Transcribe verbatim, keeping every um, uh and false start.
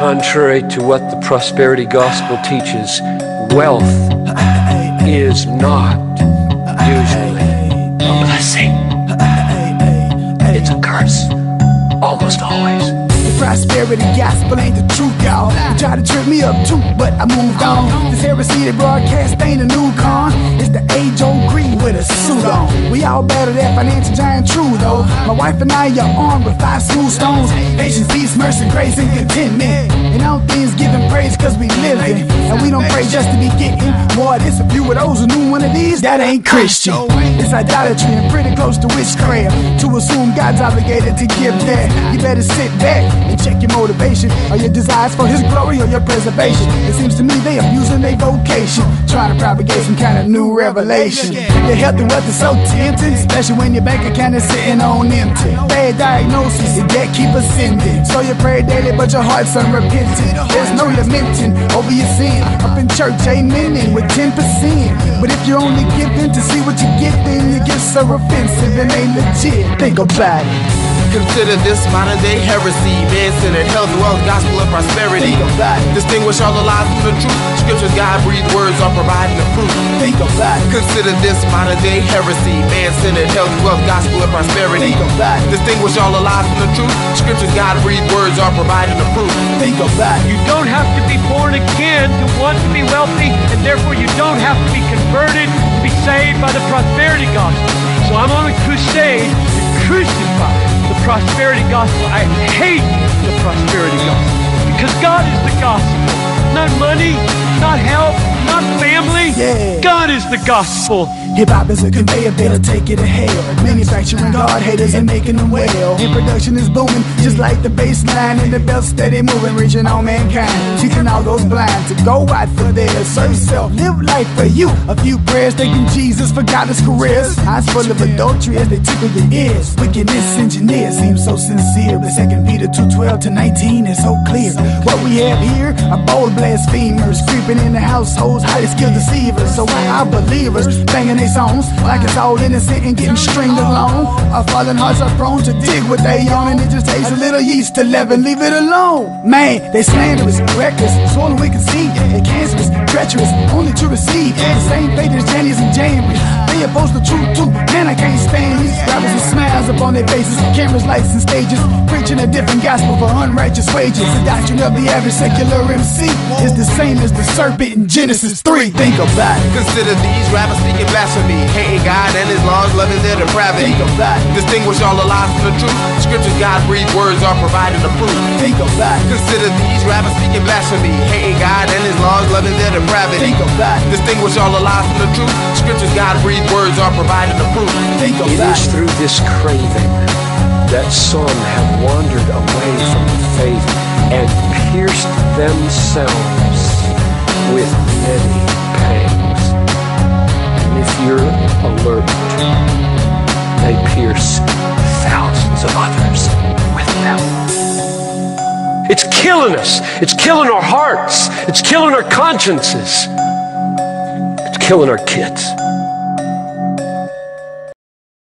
Contrary to what the prosperity gospel teaches, wealth is not usually a blessing. It's a curse, almost always. The prosperity gospel ain't the truth, y'all. You try to trip me up too, but I moved on. This heresy they broadcast ain't a new con. It's the age-old greed with a suit on. We all battle that financial giant true, though. My wife and I are armed with five smooth stones. Patience, peace, mercy, grace, and contentment. And all things giving praise cause we living. And we don't pray just to be getting. Boy, there's a few of those who knew one of these that ain't Christian. It's idolatry and pretty close to witchcraft. To assume God's obligated to give that. You better sit back and check your motivation. Or your desires for his glory or your preservation. It seems to me they abusing their vocation, trying to propagate some kind of new revelation. Your health and wealth is so tempting, especially when your bank account is sitting on empty. Bad diagnosis, your debt keep ascending. So you pray daily but your heart's unrepentant. There's no lamenting over your sin. Up in church, amening with ten percent. But if you're only giving to see what you get, then your gifts are offensive and ain't legit. Think about it. Consider this modern day heresy. Man-centered health, wealth, gospel, and prosperity. Think about it. Distinguish all the lies from the truth. Scriptures, God-breathed words are providing the proof. Think about it. Consider this modern day heresy. Man-centered health, wealth, gospel, and prosperity. Think about it. Distinguish all the lies from the truth. Scriptures, God-breathed words are providing the proof. Think about it. You don't have to be born again to want to be wealthy, and therefore you don't have to be converted to be saved by the prosperity gospel. So I'm on a crusade to crucify the prosperity gospel. I hate the prosperity gospel because God is the gospel, not money, not health, not family. Yeah. God is the gospel. Hip-hop is a conveyor belt, take it to hell. Manufacturing God haters and making them well. And production is booming, just like the bass line. And the belt steady moving, reaching all mankind. Teaching all those blind to go out for theirs. Serve self, live life for you. A few prayers, thanking Jesus for godless careers. Eyes full of adultery as they tickle your ears. Wickedness engineered seems so sincere. But Second Peter two twelve to nineteen is so clear. What we have here are bold blasphemers creeping in the households, highly skilled deceivers. So our believers banging their songs like it's all innocent and getting stringed along. Our fallen hearts are prone to dig what they own, and it just takes a little yeast to leaven. Leave it alone. Man, they slanderous, reckless, swollen we can see. They cancerous, treacherous, only to receive. The same fate as Jannies and Jambries. They oppose the truth too. Man, I can't stand these rappers with smiles up on their faces, cameras, lights, and stages, preaching a different gospel for unrighteous wages. The doctrine of the average secular M C is the same as the serpent in Genesis three. Think about it. Consider these rappers speaking blasphemy, hating God and his laws, loving their depravity. Think about it. Distinguish all the lies from the truth. Scriptures, God-breathed words are providing the proof. Think about it. Consider these rappers speaking blasphemy, hating God and his laws, loving their depravity. Think about it. Distinguish all the lies from the truth. Scriptures, God-breathed words are providing the proof. Think It about is it. through this craving that some have wandered away from the faith and pierced themselves with many pangs. And if you're alert, they pierce thousands of others with them. It's killing us. It's killing our hearts. It's killing our consciences. It's killing our kids.